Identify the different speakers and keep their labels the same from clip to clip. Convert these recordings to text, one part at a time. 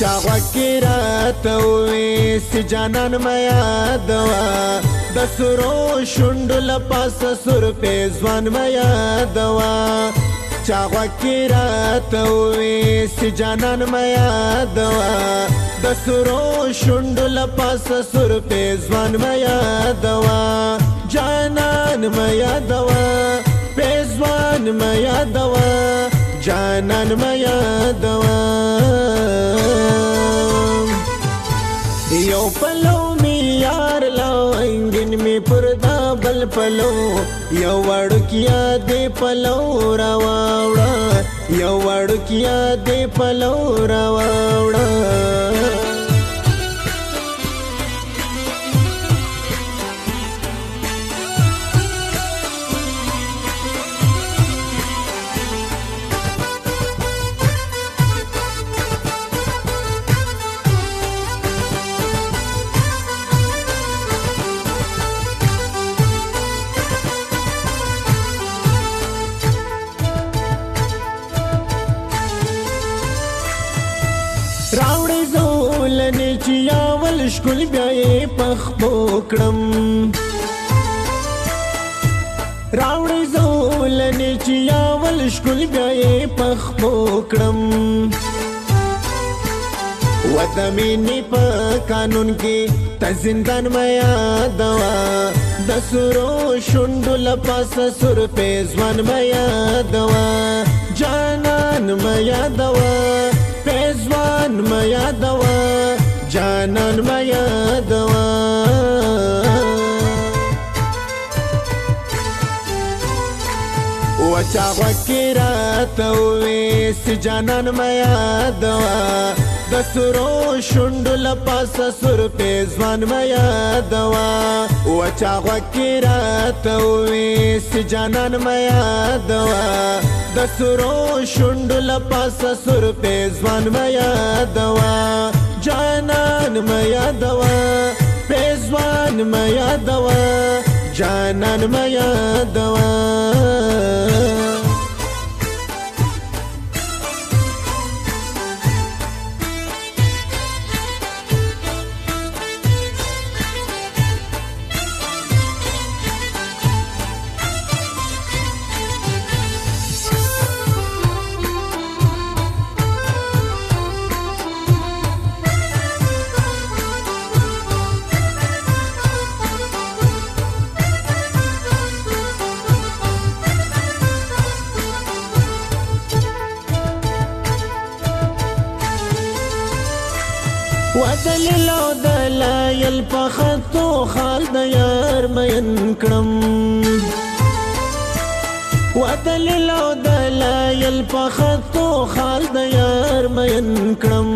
Speaker 1: چا غوږ راته ووې سي جانان مه یادوه د سرو شونډو له پاسه سور پېزوان مه یادوه چا غوږ راته ووې سي جانان مه یادوه د سرو شونډو له پاسه سور پېزوان مه یادوه جانان مه یادوه پېزوان مه یادوه جانان مه یادوه یو پلو می یار لنګین می پر دا بل پلو یو وړکیا دې پلو راوړه یو وړکیا دې پلو راوړه راوړې زولنې چې یاول ښکل بیا یې پخپو کړم راوړې زولنې چې یاول ښکل بیا یې پخپو کړم و د مینې په قانون کې ته زندان مه یادوه د سرو شونډو له پاسه سور پېزوان مه یادوه جانان مه یادوه پېزوان مه یادوه جانان مه یادوه و چا غوږ راته ووې سي جانان مه یادوه د سرو شونډو له پاسه سور پېزوان مه یادوه و چا غوږ راته ووې سي جانان مه یادوه د سرو شونډو له پاسه سور پېزوان مه یادوه جانان مه یادوه پېزوان مه یادوه جانان مه یادوه ودلیل او دلایل په خطو خال د یار مین کړم ودلیل او دلایل په خطو خال د یار مین کړم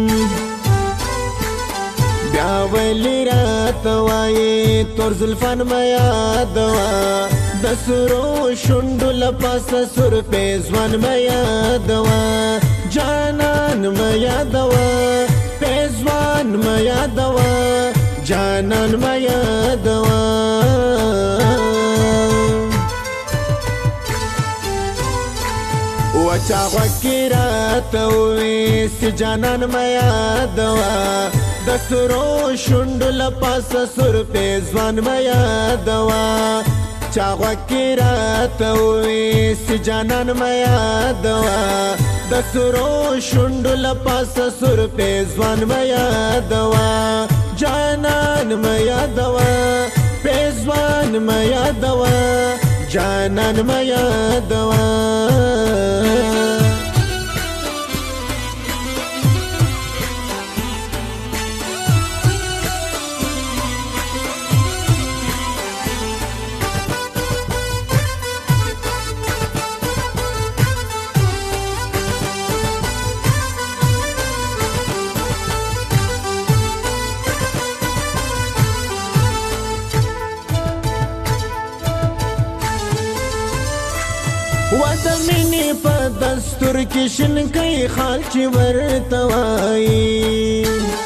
Speaker 1: بیا ویلی راته وایې تور زلفان مه یادوه د سرو شونډو له پاسه سور پېزوان مه یادوه جانان مه یادوه پېزوان مه یادوه جانان مه یادوه و چا غوږ راته ووې سي جانان مه یادوه د سرو شونډو له پاسه سور پېزوان مه یادوه چا غوږ راته ووې سي جانان مه یادوه د سرو شونډو له پاسه سور پېزوان مه یادوه جانان مه یادوه پېزوان مه یادوه جانان مه یادوه و د مینې په دستور کې شینکی خال چې ورته وایي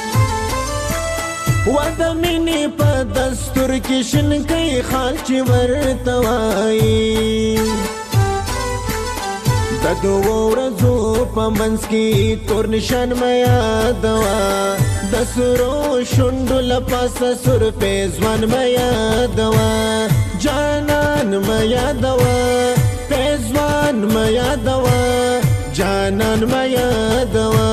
Speaker 1: و د مینې په دستور کې شینکی خال چې ورته وایي د دوو ورځو په منځ کې تور نشان مې یادوه د سرو شونډو له پاسه سور پیزوان مې یادوه جانان مې یادوه پیزوان مې یادوه جانان مې یادوه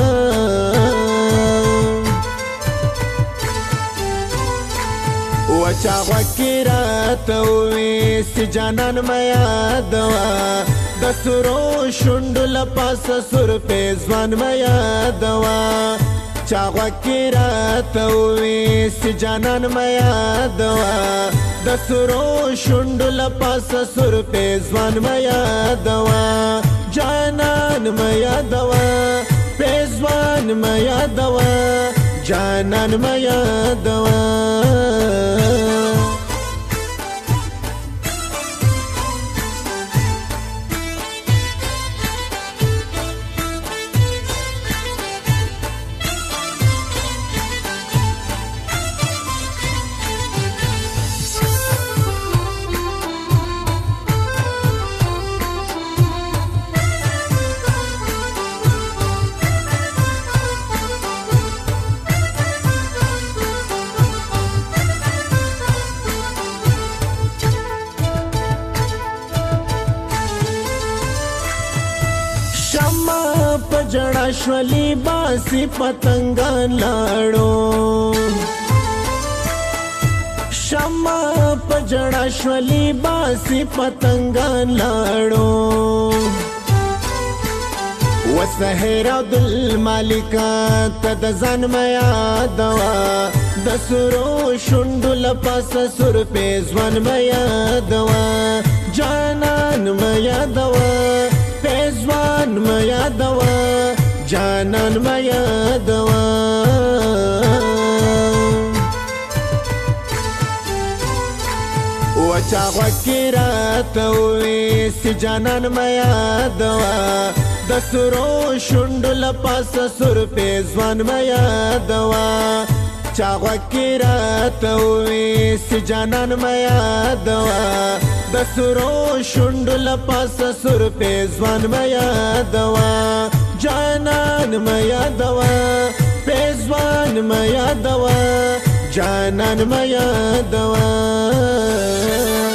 Speaker 1: وچا غوږ راته وویستې جانان مې یادوه د سرو شونډو له پاسه سور پیزوان مې یادوه چا غوږ راته وویستې جانان مې یادوه د سرو شونډو له پاسه سور پیزوان مې یادوه جانان مې یادوه پیزوان مې یادوه جانان مې یادوه جڑا شولی باسی پتنگان لاړو شمع په جڑا شولی باسی پتنگان لاړو وسهر عبدالمالکا ته د ځان مې یادوه د سرو شونډو له پاسه سور پیزوان مې یادوه جانان مې یادوه پیزوان مې یادوه جانان مې یادوه وچا غوږ راته وویستې جانان مې یادوه د سرو شونډو له پاسه سور پیزوان مې یادوه چا غوږ راته وویستې جانان مې یادوه د سرو شونډو له پاسه سور پیزوان مې یادوه جانان مې یادوه پیزوان مې یادوه جانان مې یادوه